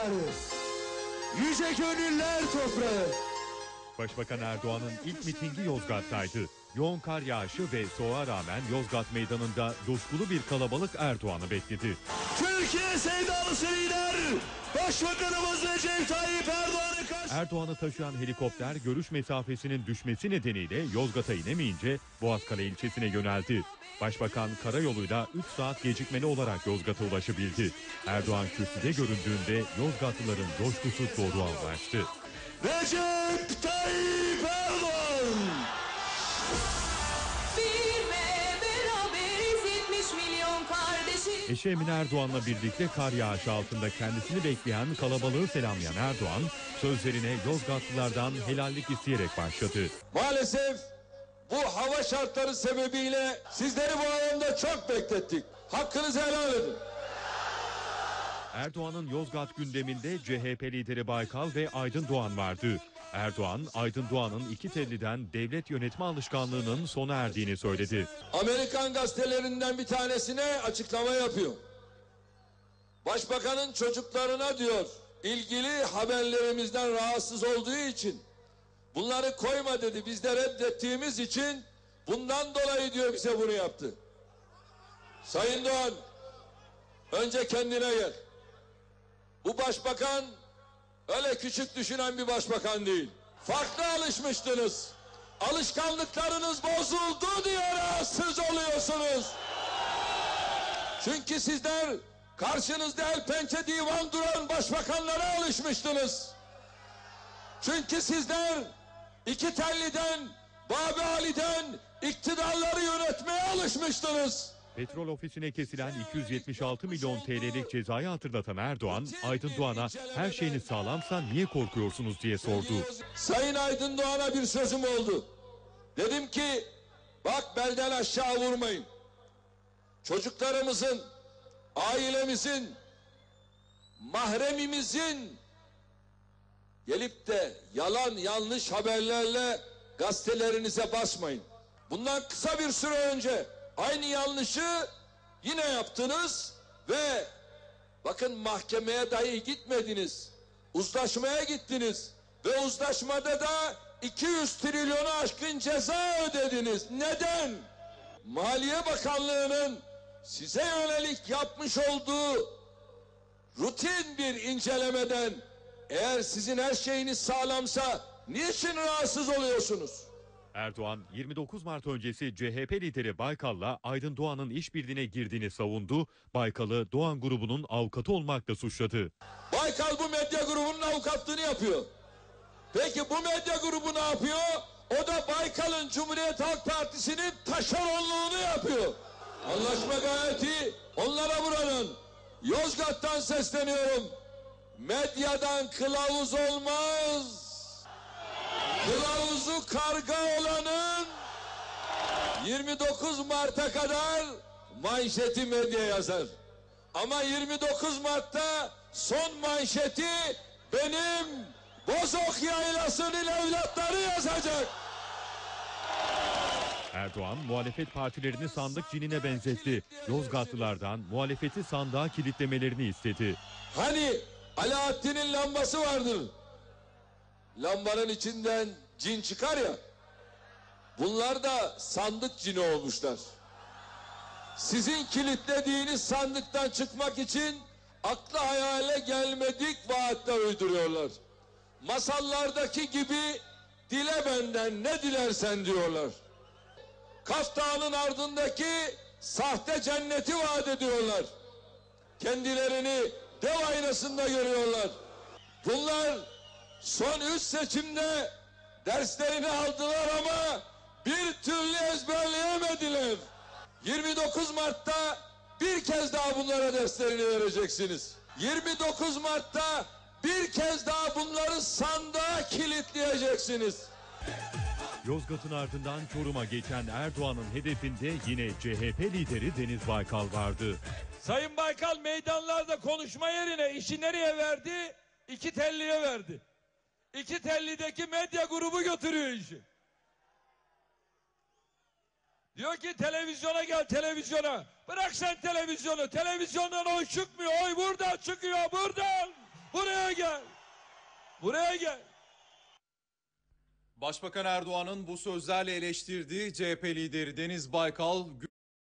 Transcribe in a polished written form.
diyarı, yüce gönüller toprağı. Başbakan Erdoğan'ın ilk mitingi Yozgat'taydı. Yoğun kar yağışı ve soğuğa rağmen Yozgat Meydanı'nda coşkulu bir kalabalık Erdoğan'ı bekledi. Türkiye sevdalısı lider, Başbakanımız Recep Tayyip Erdoğan'ı Erdoğan'ı taşıyan helikopter görüş mesafesinin düşmesi nedeniyle Yozgat'a inemeyince Boğazkale ilçesine yöneldi. Başbakan karayoluyla 3 saat gecikmeli olarak Yozgat'a ulaşabildi. Erdoğan kürsüde göründüğünde Yozgatlıların coşkusu doruğanlaştı. Recep Tayyip Erdoğan! Bir ve beraberiz 70 milyon kardeşim. Eşi Emine Erdoğan'la birlikte kar yağışı altında kendisini bekleyen kalabalığı selamlayan Erdoğan, sözlerine Yozgatlılardan helallik isteyerek başladı. Maalesef bu hava şartları sebebiyle sizleri bu alanda çok beklettik. Hakkınızı helal edin. Erdoğan'ın Yozgat gündeminde CHP lideri Baykal ve Aydın Doğan vardı. Erdoğan, Aydın Doğan'ın iki telliden devlet yönetme alışkanlığının sona erdiğini söyledi. Amerikan gazetelerinden bir tanesine açıklama yapıyor. Başbakanın çocuklarına diyor, ilgili haberlerimizden rahatsız olduğu için bunları koyma dedi. Biz de reddettiğimiz için bundan dolayı diyor bize bunu yaptı. Sayın Doğan, önce kendine gel. Bu başbakan öyle küçük düşünen bir başbakan değil. Farklı alışmıştınız. Alışkanlıklarınız bozuldu diye rahatsız oluyorsunuz. Çünkü sizler karşınızda el pençe divan duran başbakanlara alışmıştınız. Çünkü sizler iki telliden, Babi Ali'den iktidarları yönetmeye alışmıştınız. Petrol ofisine kesilen 276 milyon TL'lik cezayı hatırlatan Erdoğan, Aydın Doğan'a her şeyiniz sağlamsa niye korkuyorsunuz diye sordu. Sayın Aydın Doğan'a bir sözüm oldu. Dedim ki bak belden aşağı vurmayın. Çocuklarımızın, ailemizin, mahremimizin gelip de yalan yanlış haberlerle gazetelerinize basmayın. Bundan kısa bir süre önce aynı yanlışı yine yaptınız ve bakın mahkemeye dahi gitmediniz. Uzlaşmaya gittiniz ve uzlaşmada da 200 trilyonu aşkın ceza ödediniz. Neden? Maliye Bakanlığı'nın size yönelik yapmış olduğu rutin bir incelemeden eğer sizin her şeyiniz sağlamsa niçin rahatsız oluyorsunuz? Erdoğan, 29 Mart öncesi CHP lideri Baykal'la Aydın Doğan'ın işbirliğine girdiğini savundu. Baykal'ı Doğan grubunun avukatı olmakla suçladı. Baykal bu medya grubunun avukatlığını yapıyor. Peki bu medya grubu ne yapıyor? O da Baykal'ın Cumhuriyet Halk Partisi'nin taşeronluğunu yapıyor. Anlaşma gayet iyi. Onlara buradan Yozgat'tan sesleniyorum. Medyadan kılavuz olmaz. Kılavuzu karga olanın 29 Mart'a kadar manşeti medya yazar. Ama 29 Mart'ta son manşeti benim Bozok Yaylası'nın evlatları yazacak. Erdoğan, muhalefet partilerini sandık cinine benzetti. Yozgatlılardan muhalefeti sandığa kilitlemelerini istedi. Hani Alaaddin'in lambası vardır. Lambanın içinden cin çıkar ya. Bunlar da sandık cini olmuşlar. Sizin kilitlediğiniz sandıktan çıkmak için akla hayale gelmedik vaatler uyduruyorlar. Masallardaki gibi dile benden ne dilersen diyorlar. Kaf Dağı'nın ardındaki sahte cenneti vaat ediyorlar. Kendilerini dev aynasında görüyorlar. Bunlar son 3 seçimde derslerini aldılar ama bir türlü ezberleyemediler. 29 Mart'ta bir kez daha bunlara derslerini vereceksiniz. 29 Mart'ta bir kez daha bunları sandığa kilitleyeceksiniz. Yozgat'ın ardından Çorum'a geçen Erdoğan'ın hedefinde yine CHP lideri Deniz Baykal vardı. Sayın Baykal meydanlarda konuşma yerine işi nereye verdi? İki telliye verdi. İki tellideki medya grubu götürüyor işi. Diyor ki televizyona gel televizyona. Bırak sen televizyonu. Televizyondan oy çıkmıyor. Oy buradan çıkıyor buradan. Buraya gel. Buraya gel. Başbakan Erdoğan'ın bu sözlerle eleştirdiği CHP lideri Deniz Baykal